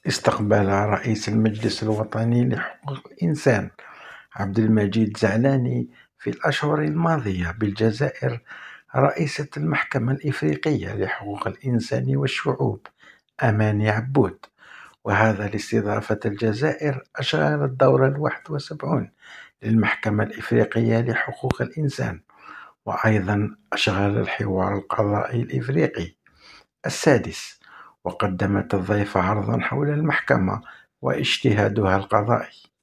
استقبل رئيس المجلس الوطني لحقوق الإنسان عبد المجيد زعلاني في الأشهر الماضية بالجزائر رئيسة المحكمة الإفريقية لحقوق الإنسان والشعوب أماني عبود، وهذا لاستضافة الجزائر أشغال الدورة 71 للمحكمة الإفريقية لحقوق الإنسان، وأيضا أشغال الحوار القضائي الإفريقي السادس. وقدمت الضيفة عرضا حول المحكمة واجتهادها القضائي.